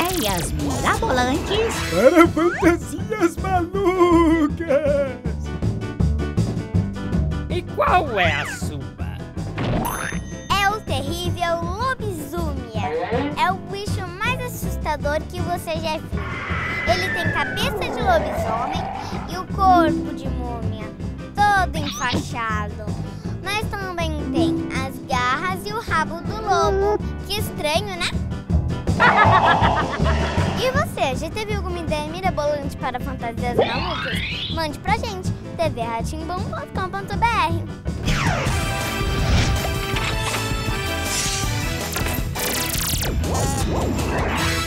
ideias mirabolantes para fantasias malucas. E qual é a sua? É o terrível lobisomia. É o bicho mais assustador que você já viu. Ele tem cabeça de lobisomem e o corpo de múmia, todo enfaixado. Mas também tem as garras e o rabo do lobo. Que estranho, né? E você, já teve alguma ideia mirabolante para fantasias malucas? Mande pra gente, tvratimbum.com.br.